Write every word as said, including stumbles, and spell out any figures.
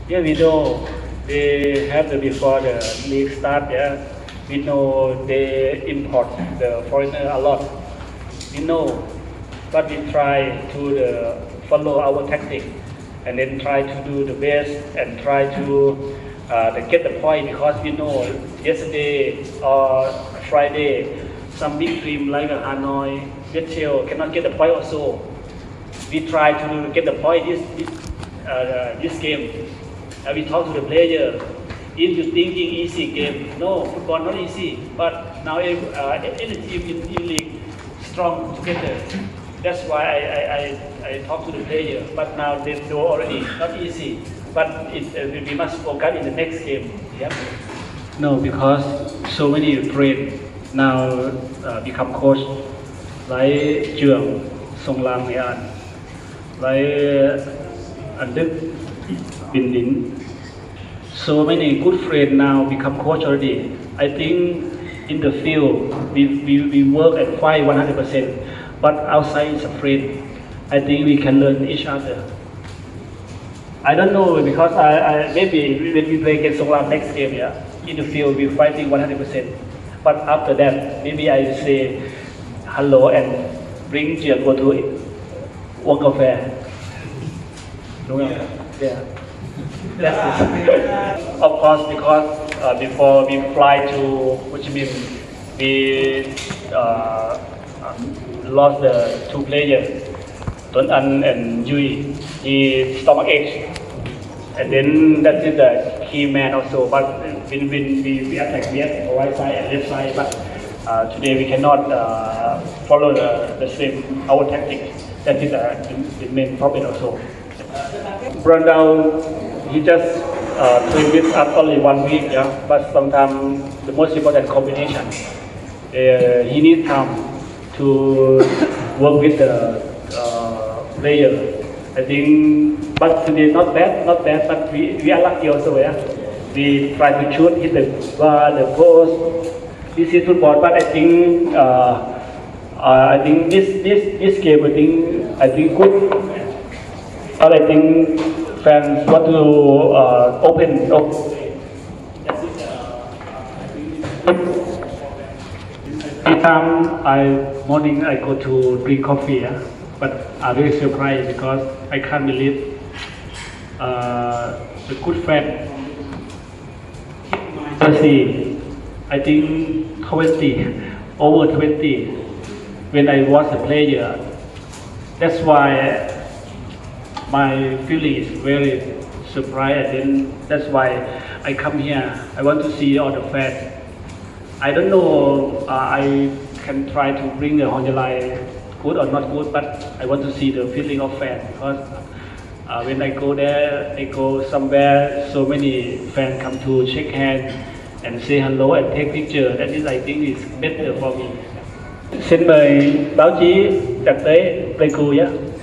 Yeah, we know they have the before the league start. Yeah, we know they import the foreigner a lot. We know, but we try to the, follow our tactic, and then try to do the best and try to uh, to get the point because we know yesterday or Friday some big team like Hanoi, Viettel cannot get the point also. We try to get the point this this, uh, this game. Uh, we talk to the player. If you thinking easy game, no, football not easy. But now uh, any team in, in league strong together. That's why I, I, I, I talk to the player. But now they know already not easy. But it, uh, we must focus in the next game. Yeah. No, because so many friends now uh, become coach, like Trường, Song Lam, Nghệ An, like An Đức, Bình Định. So many good friends now become coach already. I think in the field we, we, we work and fight one hundred percent, but outside is a friend. I think we can learn each other. I don't know because I, I maybe when we play against Song Lam next game, yeah, in the field we fighting one hundred percent. But after that, maybe I say hello and bring Trường go to uống cà phê. Đúng không? Yeah. That's it. Of course, because uh, before we fly to Ho Chi Minh, we uh, lost the two players, Tuấn Anh and Duy. He stomach ache, and then that is the key man also. But when, when we, we attack, we attack right side and left side. But uh, today we cannot uh, follow the, the same our tactic. That is uh, the, the main problem also. Brandao, he just uh, trained with us only one week, yeah. But sometimes the most important combination, uh, he needs time to work with the uh, player. I think, but today not bad, not bad. But we, we are lucky also, yeah. We try to shoot, hit the bar, the post. This is football, but I think uh, uh, I think this this this game, I think I think good. But I think fans want to uh, open up. Every time I morning I go to drink coffee, yeah? But I'm very surprised because I can't believe uh, the good friend. See, I think twenty, over twenty, when I was a player. That's why my feeling is very surprised, and then that's why I come here. I want to see all the fans. I don't know, uh, I can try to bring the Honjolai good or not good, but I want to see the feeling of fans because uh, when I go there, I go somewhere, so many fans come to shake hands and say hello and take picture. That is, I think, is better for me. Xin mời báo chí đặc tế Pleiku nhé.